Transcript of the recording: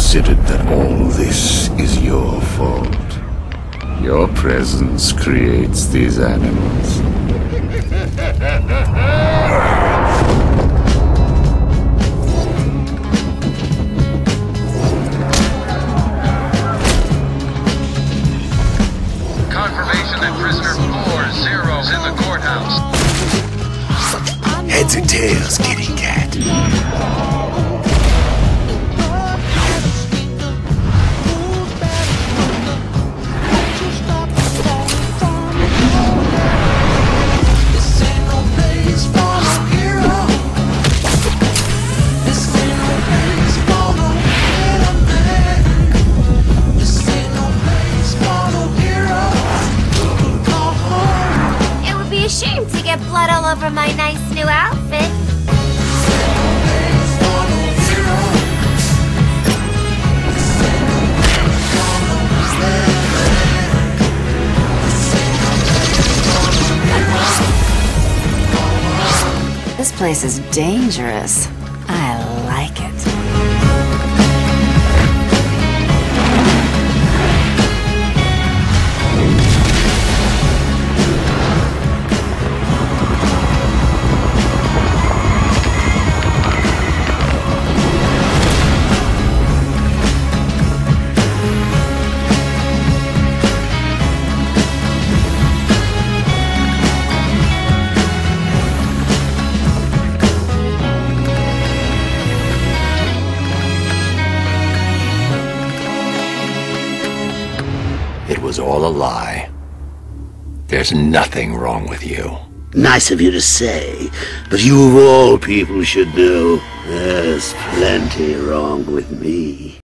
considered that all this is your fault? Your presence creates these animals. Confirmation that prisoner 40 is in the courthouse. Heads or tails, kitty cat? Shame to get blood all over my nice new outfit. This place is dangerous. I like it. It was all a lie. There's nothing wrong with you. Nice of you to say, but you of all people should know there's plenty wrong with me.